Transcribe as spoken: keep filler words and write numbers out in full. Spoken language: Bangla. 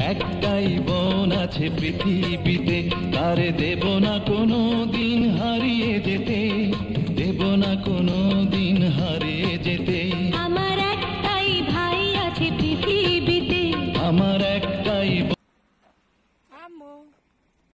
একটাই বোন আছে পৃথিবীতে, তারে দেব না কোনো দিন হারিয়ে যেতে, দেব না কোনো দিন হারিয়ে যেতে। আমার একটাই ভাই আছে পৃথিবীতে, আমার